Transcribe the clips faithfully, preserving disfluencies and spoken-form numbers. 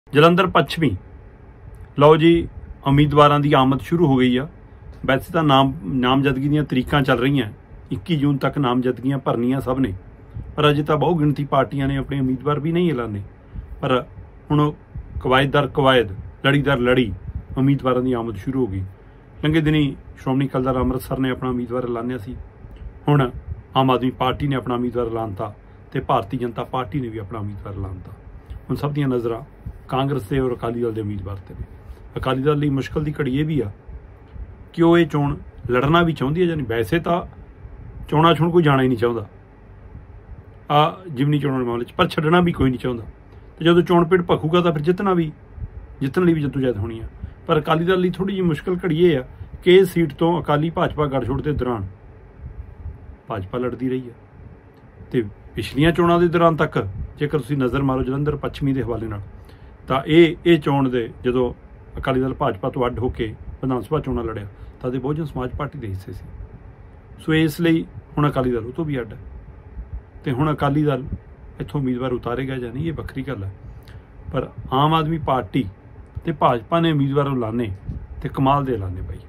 ਜਲੰਧਰ ਪੱਛਮੀ ਲਓ ਜੀ, ਉਮੀਦਵਾਰਾਂ ਦੀ ਆਮਦ ਸ਼ੁਰੂ ਹੋ ਗਈ ਆ। ਵੈਸੇ ਤਾਂ ਨਾਮ ਨਾਮਜ਼ਦਗੀ ਦੀਆਂ ਤਰੀਕਾਂ ਚੱਲ ਰਹੀਆਂ, ਇੱਕੀ ਜੂਨ ਤੱਕ ਨਾਮਜ਼ਦਗੀਆਂ ਭਰਨੀਆਂ ਸਭ ਨੇ, ਪਰ ਅਜੇ ਤਾਂ ਬਹੁ ਗਿਣਤੀ ਪਾਰਟੀਆਂ ਨੇ ਆਪਣੇ ਉਮੀਦਵਾਰ ਵੀ ਨਹੀਂ ਐਲਾਨੇ। ਪਰ ਹੁਣ ਕਵਾਇਦ ਦਰ ਕਵਾਇਦ, ਲੜੀ ਦਰ ਲੜੀ ਉਮੀਦਵਾਰਾਂ ਦੀ ਆਮਦ ਸ਼ੁਰੂ ਹੋ ਗਈ। ਲੰਘੇ ਦਿਨੀ ਸ਼੍ਰੋਮਣੀ ਅਕਾਲੀ ਦਲ ਅੰਮ੍ਰਿਤਸਰ ਨੇ ਆਪਣਾ ਉਮੀਦਵਾਰ ਐਲਾਨਿਆ ਸੀ। ਹੁਣ ਆਮ ਆਦਮੀ ਪਾਰਟੀ ਨੇ ਆਪਣਾ ਉਮੀਦਵਾਰ ਐਲਾਨਤਾ ਤੇ ਭਾਰਤੀ ਜਨਤਾ ਪਾਰਟੀ ਨੇ ਵੀ ਆਪਣਾ ਉਮੀਦਵਾਰ ਐਲਾਨਤਾ। ਹੁਣ ਸਭ ਦੀਆਂ ਨਜ਼ਰਾਂ ਕਾਂਗਰਸ ਤੇ ਔਰ ਅਕਾਲੀ ਦਲ ਦੇ ਉਮੀਦਵਾਰ ਤੇ ਨੇ। ਅਕਾਲੀ ਦਲ ਲਈ ਮੁਸ਼ਕਲ ਦੀ ਘੜੀ ਇਹ ਵੀ ਆ ਕਿ ਉਹ ਇਹ ਚੋਣ ਲੜਨਾ ਵੀ ਚਾਹੁੰਦੀ ਹੈ ਜਾਂ ਨਹੀਂ। ਵੈਸੇ ਤਾਂ ਚੋਣਾਂ ਚੋਣ ਕੋਈ ਜਾਣਾ ਹੀ ਨਹੀਂ ਚਾਹੁੰਦਾ ਆ ਜਿਮਨੀ ਚੋਣਾਂ ਦੇ ਮਾਮਲੇ 'ਚ, ਪਰ ਛੱਡਣਾ ਵੀ ਕੋਈ ਨਹੀਂ ਚਾਹੁੰਦਾ। ਤੇ ਜਦੋਂ ਚੋਣ ਪਿੜ ਭਖੂਗਾ ਤਾਂ ਫਿਰ ਜਿੱਤਣਾ ਵੀ ਜਿੱਤਣ ਲਈ ਵੀ ਜੱਦੋਜਹਿਦ ਹੋਣੀ ਆ। ਪਰ ਅਕਾਲੀ ਦਲ ਲਈ ਥੋੜ੍ਹੀ ਜਿਹੀ ਮੁਸ਼ਕਲ ਘੜੀ ਇਹ ਆ ਕਿ ਇਸ ਸੀਟ ਤੋਂ ਅਕਾਲੀ ਭਾਜਪਾ ਗੱਠਜੋੜ ਦੇ ਦੌਰਾਨ ਭਾਜਪਾ ਲੜਦੀ ਰਹੀ ਹੈ ਤੇ ਪਿਛਲੀਆਂ ਚੋਣਾਂ ਦੇ ਦੌਰਾਨ ਤੱਕ ਜੇਕਰ ਤੁਸੀਂ ਨਜ਼ਰ ਮਾਰੋ ਜਲੰਧਰ ਪੱਛਮੀ ਦੇ ਹਵਾਲੇ ਨਾਲ, ਤਾਂ ਇਹ ਇਹ ਚੋਣ ਦੇ ਜਦੋਂ ਅਕਾਲੀ ਦਲ ਭਾਜਪਾ ਤੋਂ ਅੱਡ ਹੋ ਕੇ ਵਿਧਾਨ ਸਭਾ ਚੋਣਾਂ ਲੜਿਆ ਤਾਂ ਇਹ ਬਹੁਜਨ ਸਮਾਜ ਪਾਰਟੀ ਦੇ ਹਿੱਸੇ ਸੀ। ਸੋ ਇਸ ਲਈ ਹੁਣ ਅਕਾਲੀ ਦਲ ਉਹ ਤੋਂ ਵੀ ਅੱਡ ਹੈ ਤੇ ਹੁਣ ਅਕਾਲੀ ਦਲ ਇੱਥੋਂ ਉਮੀਦਵਾਰ ਉਤਾਰੇਗਾ ਜਾਂ ਨਹੀਂ ਇਹ ਵੱਖਰੀ ਗੱਲ ਹੈ। ਪਰ ਆਮ ਆਦਮੀ ਪਾਰਟੀ ਤੇ ਭਾਜਪਾ ਨੇ ਉਮੀਦਵਾਰ ਐਲਾਨੇ ਤੇ ਕਮਾਲ ਦੇ ਐਲਾਨੇ ਪਈ।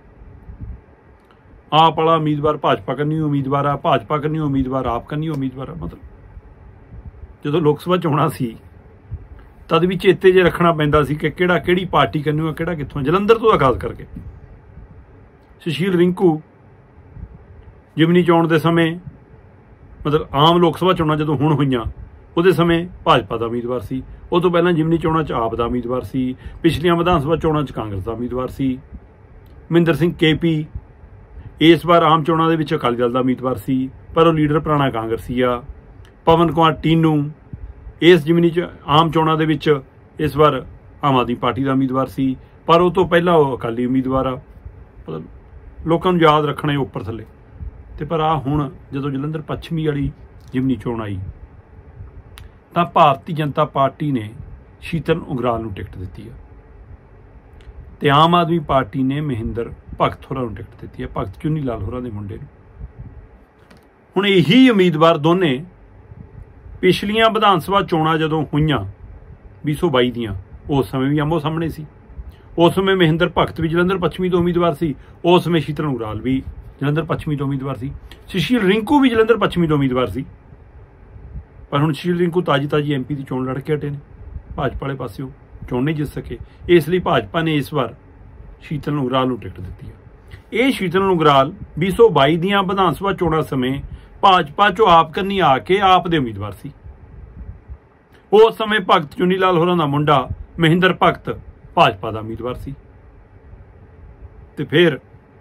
ਆਪ ਵਾਲਾ ਉਮੀਦਵਾਰ ਭਾਜਪਾ ਕਰਨੀ ਉਮੀਦਵਾਰ ਆ, ਭਾਜਪਾ ਕਰਨੀ ਉਮੀਦਵਾਰ ਆਪ ਕਰਨੀ ਉਮੀਦਵਾਰ ਆ। ਮਤਲਬ ਜਦੋਂ ਲੋਕ ਸਭਾ ਚੋਣਾਂ ਸੀ ਤਦ ਵੀ ਚੇਤੇ ਜੇ ਰੱਖਣਾ ਪੈਂਦਾ ਸੀ ਕਿ ਕਿਹੜਾ ਕਿਹੜੀ ਪਾਰਟੀ ਕਰਨੀ ਆ, ਕਿਹੜਾ ਕਿੱਥੋਂ। ਜਲੰਧਰ ਤੋਂ ਖਾਸ ਕਰਕੇ ਸੁਸ਼ੀਲ ਰਿੰਕੂ ਜਿਮਨੀ ਚੋਣ ਦੇ ਸਮੇਂ, ਮਤਲਬ ਆਮ ਲੋਕ ਸਭਾ ਚੋਣਾਂ ਜਦੋਂ ਹੁਣ ਹੋਈਆਂ ਉਹਦੇ ਸਮੇਂ ਭਾਜਪਾ ਦਾ ਉਮੀਦਵਾਰ ਸੀ। ਉਹ ਤੋਂ ਪਹਿਲਾਂ ਜਿਮਨੀ ਚੋਣਾਂ 'ਚ ਆਪ ਦਾ ਉਮੀਦਵਾਰ ਸੀ। ਪਿਛਲੀਆਂ ਵਿਧਾਨ ਸਭਾ ਚੋਣਾਂ 'ਚ ਕਾਂਗਰਸ ਦਾ ਉਮੀਦਵਾਰ ਸੀ। ਮਹਿੰਦਰ ਸਿੰਘ ਕੇ ਪੀ ਇਸ ਵਾਰ ਆਮ ਚੋਣਾਂ ਦੇ ਵਿੱਚ ਅਕਾਲੀ ਦਲ ਦਾ ਉਮੀਦਵਾਰ ਸੀ, ਪਰ ਉਹ ਲੀਡਰ ਪੁਰਾਣਾ ਕਾਂਗਰਸੀ ਆ। ਪਵਨ ਕੁਮਾਰ ਟੀਨੂ ਇਸ ਜਿਮਨੀ 'ਚ ਆਮ ਚੋਣਾਂ ਦੇ ਵਿੱਚ ਇਸ ਵਾਰ ਆਮ ਆਦਮੀ ਪਾਰਟੀ ਦਾ ਉਮੀਦਵਾਰ ਸੀ, ਪਰ ਉਹ ਤੋਂ ਪਹਿਲਾਂ ਉਹ ਅਕਾਲੀ ਉਮੀਦਵਾਰ ਆ। ਮਤਲਬ ਲੋਕਾਂ ਨੂੰ ਯਾਦ ਰੱਖਣਾ ਉੱਪਰ ਥੱਲੇ। ਤੇ ਪਰ ਆ ਹੁਣ ਜਦੋਂ ਜਲੰਧਰ ਪੱਛਮੀ ਵਾਲੀ ਜਿਮਨੀ ਚੋਣ ਆਈ ਤਾਂ ਭਾਰਤੀ ਜਨਤਾ ਪਾਰਟੀ ਨੇ ਸ਼ੀਤਲ ਉਗਰਾਲ ਨੂੰ ਟਿਕਟ ਦਿੱਤੀ ਆ ਤੇ ਆਮ ਆਦਮੀ ਪਾਰਟੀ ਨੇ ਮਹਿੰਦਰ ਭਗਤ ਹੋਰਾਂ ਨੂੰ ਟਿਕਟ ਦਿੱਤੀ ਹੈ, ਭਗਤ ਚੁੰਨੀ ਲਾਲ ਹੋਰਾਂ ਦੇ ਮੁੰਡੇ ਨੂੰ। ਹੁਣ ਇਹੀ ਉਮੀਦਵਾਰ ਦੋਨੇ ਪਿਛਲੀਆਂ ਵਿਧਾਨ ਸਭਾ ਚੋਣਾਂ ਜਦੋਂ ਹੋਈਆਂ ਵੀਹ ਸੌ ਬਾਈ ਦੀਆਂ, ਉਸ ਸਮੇਂ ਵੀ ਆਮੋ ਸਾਹਮਣੇ ਸੀ। ਉਸ ਸਮੇਂ ਮਹਿੰਦਰ ਭਗਤ ਵੀ ਜਲੰਧਰ ਪੱਛਮੀ ਤੋਂ ਉਮੀਦਵਾਰ ਸੀ, ਉਸ ਸਮੇਂ ਸ਼ੀਤਲ ਉਗਰਾਲ ਵੀ ਜਲੰਧਰ ਪੱਛਮੀ ਤੋਂ ਉਮੀਦਵਾਰ ਸੀ। ਸੁਸ਼ੀਲ ਰਿੰਕੂ ਵੀ ਜਲੰਧਰ ਪੱਛਮੀ ਤੋਂ ਉਮੀਦਵਾਰ ਸੀ। ਪਰ ਹੁਣ ਸੁਸ਼ੀਲ ਰਿੰਕੂ ਤਾਜੀ ਤਾਜੀ ਐਮ ਪੀ ਦੀ ਚੋਣ ਲੜ ਕੇ ਹਟੇ ਨੇ। ਭਾਜਪਾ ਵਾਲੇ ਪਾਸਿਓਂ ਚੋਣ ਨਹੀਂ ਜਿੱਤ ਸਕੇ, ਇਸ ਲਈ ਭਾਜਪਾ ਨੇ ਇਸ ਵਾਰ ਸ਼ੀਤਲ ਉਗਰਾਲ ਨੂੰ ਟਿਕਟ ਦਿੱਤੀ ਹੈ। ਇਹ ਸ਼ੀਤਲ ਉਗਰਾਲ ਵੀਹ ਸੌ ਬਾਈ ਦੀਆਂ ਵਿਧਾਨ ਸਭਾ ਚੋਣਾਂ ਸਮੇਂ ਭਾਜਪਾ ਚੋਂ ਆਪ ਕਰਨੀ ਆ ਕੇ ਆਪ ਦੇ ਉਮੀਦਵਾਰ ਸੀ। ਉਸ ਸਮੇਂ ਭਗਤ ਚੁੰਨੀ ਲਾਲ ਹੋਰਾਂ ਦਾ ਮੁੰਡਾ ਮਹਿੰਦਰ ਭਗਤ ਭਾਜਪਾ ਦਾ ਉਮੀਦਵਾਰ ਸੀ। ਤੇ ਫਿਰ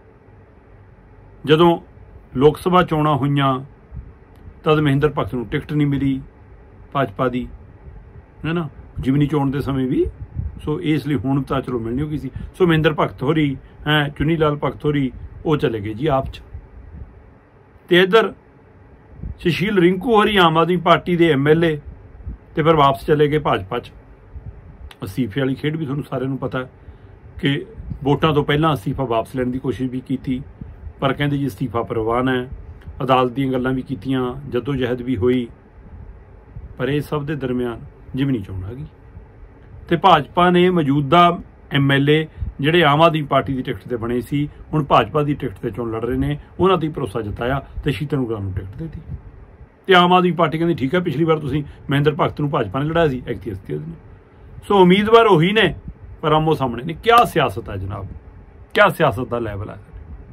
ਜਦੋਂ ਲੋਕ ਸਭਾ ਚੋਣਾਂ ਹੋਈਆਂ ਤਦ ਮਹਿੰਦਰ ਭਗਤ ਨੂੰ ਟਿਕਟ ਨਹੀਂ ਮਿਲੀ ਭਾਜਪਾ ਦੀ, ਹੈ ਨਾ, ਜਿਮਨੀ ਚੋਣ ਦੇ ਸਮੇਂ ਵੀ। ਸੋ ਇਸ ਲਈ ਹੁਣ ਤਾਂ ਚਲੋ ਮਿਲਣੀ ਹੋ ਗਈ ਸੀ। ਸੋ ਮਹਿੰਦਰ ਭਗਤ ਹੋਰੀ ਹੈ, ਚੁੰਨੀ ਲਾਲ ਭਗਤ ਹੋਰੀ ਉਹ ਚਲੇ ਗਏ ਜੀ ਆਪ 'ਚ। ਤੇ ਇੱਧਰ ਸੁਸ਼ੀਲ ਰਿੰਕੂ ਹੋਰੀ ਆਮ ਆਦਮੀ ਪਾਰਟੀ ਦੇ ਐਮ ਐਲ ਏ ਤੇ ਫਿਰ ਵਾਪਸ ਚਲੇ ਗਏ ਭਾਜਪਾ 'ਚ। ਅਸਤੀਫੇ ਵਾਲੀ ਖੇਡ ਵੀ ਤੁਹਾਨੂੰ ਸਾਰਿਆਂ ਨੂੰ ਪਤਾ ਕਿ ਵੋਟਾਂ ਤੋਂ ਪਹਿਲਾਂ ਅਸਤੀਫਾ ਵਾਪਸ ਲੈਣ ਦੀ ਕੋਸ਼ਿਸ਼ ਵੀ ਕੀਤੀ, ਪਰ ਕਹਿੰਦੇ ਜੀ ਅਸਤੀਫਾ ਪ੍ਰਵਾਨ ਹੈ। ਅਦਾਲਤ ਦੀਆਂ ਗੱਲਾਂ ਵੀ ਕੀਤੀਆਂ, ਜੱਦੋਜਹਿਦ ਵੀ ਹੋਈ, ਪਰ ਇਹ ਸਭ ਦੇ ਦਰਮਿਆਨ ਜਿਮਨੀ ਚੋਣ ਆ ਗਈ ਤੇ ਭਾਜਪਾ ਨੇ ਮੌਜੂਦਾ ਐਮ ਐਲ ਏ ਜਿਹੜੇ ਆਮ ਆਦਮੀ ਪਾਰਟੀ ਦੀ ਟਿਕਟ ਤੇ ਬਣੇ ਸੀ ਹੁਣ ਭਾਜਪਾ ਦੀ ਟਿਕਟ ਤੇ ਚੋਣ ਲੜ ਰਹੇ ਨੇ, ਉਹਨਾਂ ਦੀ ਭਰੋਸਾ ਜਤਾਇਆ ਤੇ ਸ਼ੀਤਲ ਉਗਰਾਲ ਨੂੰ ਟਿਕਟ ਦੇ ਦਿੱਤੀ। ਤੇ ਆਮ ਆਦਮੀ ਪਾਰਟੀ ਕਹਿੰਦੀ ਠੀਕ ਹੈ, ਪਿਛਲੀ ਵਾਰ ਤੁਸੀਂ ਮਹਿੰਦਰ ਭਗਤ ਨੂੰ ਭਾਜਪਾ ਨੇ ਲੜਾਇਆ ਸੀ, ਐਕਤੀ ਅਸਤੀ ਨੇ। ਸੋ ਉਮੀਦਵਾਰ ਉਹੀ ਨੇ ਪਰ ਆਮੋ ਸਾਹਮਣੇ ਨੇ। ਕਿਆ ਸਿਆਸਤ ਹੈ ਜਨਾਬ, ਕਿਆ ਸਿਆਸਤ ਦਾ ਲੈਵਲ ਹੈ।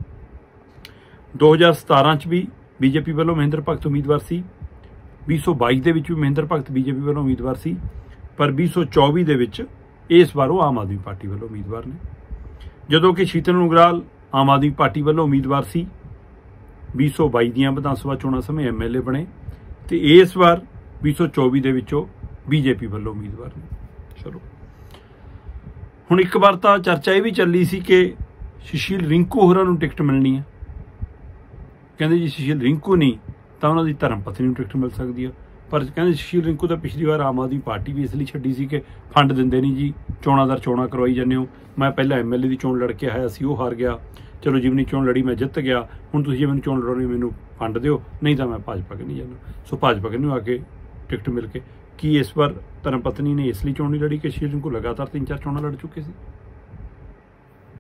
ਦੋ ਹਜ਼ਾਰ ਸਤਾਰਾਂ 'ਚ ਵੀ ਬੀਜੇਪੀ ਵੱਲੋਂ ਮਹਿੰਦਰ ਭਗਤ ਉਮੀਦਵਾਰ ਸੀ, ਵੀਹ ਸੌ ਬਾਈ ਦੇ ਵਿੱਚ ਵੀ ਮਹਿੰਦਰ ਭਗਤ ਬੀਜੇਪੀ ਵੱਲੋਂ ਉਮੀਦਵਾਰ ਸੀ, ਪਰ ਵੀਹ ਸੌ ਚੌਵੀ ਦੇ ਵਿੱਚ ਇਸ ਵਾਰ ਉਹ ਆਮ ਆਦਮੀ ਪਾਰਟੀ ਵੱਲੋਂ ਉਮੀਦਵਾਰ ਨੇ। ਜਦੋਂ ਕਿ ਸ਼ੀਤਲ ਉਗਰਾਲ ਆਮ ਆਦਮੀ ਪਾਰਟੀ ਵੱਲੋਂ ਉਮੀਦਵਾਰ ਸੀ, ਵੀਹ ਸੌ ਬਾਈ ਦੀਆਂ ਵਿਧਾਨ ਸਭਾ ਚੋਣਾਂ ਸਮੇਂ ਐਮ ਐਲ ਏ ਬਣੇ ਤੇ ਇਸ ਵਾਰ ਵੀਹ ਸੌ ਚੌਵੀ ਦੇ ਵਿੱਚੋਂ ਬੀਜੇਪੀ ਵੱਲੋਂ ਉਮੀਦਵਾਰ ਨੇ। ਚਲੋ ਹੁਣ ਇੱਕ ਵਾਰ ਤਾਂ ਚਰਚਾ ਇਹ ਵੀ ਚੱਲੀ ਸੀ ਕਿ ਸੁਸ਼ੀਲ ਰਿੰਕੂ ਹੋਰਾਂ ਨੂੰ ਟਿਕਟ ਮਿਲਣੀ ਹੈ। ਕਹਿੰਦੇ ਜੀ ਸੁਸ਼ੀਲ ਰਿੰਕੂ ਨਹੀਂ ਤਾਂ ਉਹਨਾਂ ਦੀ ਧਰਮ ਪਤਨੀ ਨੂੰ ਟਿਕਟ ਮਿਲ ਸਕਦੀ ਹੈ। ਪਰ ਕਹਿੰਦੇ ਸੁਸ਼ੀਲ ਰਿੰਕੂ ਤਾਂ ਪਿਛਲੀ ਵਾਰ ਆਮ ਆਦਮੀ ਪਾਰਟੀ ਵੀ ਇਸ ਲਈ ਛੱਡੀ ਸੀ ਕਿ ਫੰਡ ਦਿੰਦੇ ਨਹੀਂ ਜੀ, ਚੋਣਾਂ ਦਰ ਚੋਣਾਂ ਕਰਵਾਈ ਜਾਂਦੇ ਹੋ। ਮੈਂ ਪਹਿਲਾਂ ਐਮ ਐਲ ਏ ਦੀ ਚੋਣ ਲੜ ਕੇ ਆਇਆ ਸੀ, ਉਹ ਹਾਰ ਗਿਆ, ਚਲੋ ਜਿਮਨੀ ਚੋਣ ਲੜੀ ਮੈਂ ਜਿੱਤ ਗਿਆ, ਹੁਣ ਤੁਸੀਂ ਜੇ ਮੈਨੂੰ ਚੋਣ ਲੜਾਉਣੀ ਮੈਨੂੰ ਫੰਡ ਦਿਓ, ਨਹੀਂ ਤਾਂ ਮੈਂ ਭਾਜਪਾ ਕੇ ਨਹੀਂ ਜਾਣਾ। ਸੋ ਭਾਜਪਾ ਕੇ ਨੂੰ ਆ ਕੇ ਟਿਕਟ ਮਿਲ ਕੇ ਕੀ ਇਸ ਵਾਰ ਧਰਮ ਪਤਨੀ ਨੇ ਇਸ ਲਈ ਚੋਣ ਨਹੀਂ ਲੜੀ ਕਿ ਸ਼੍ਰੀ ਰਿੰਕੂ ਲਗਾਤਾਰ ਤਿੰਨ ਚਾਰ ਚੋਣਾਂ ਲੜ ਚੁੱਕੇ ਸੀ?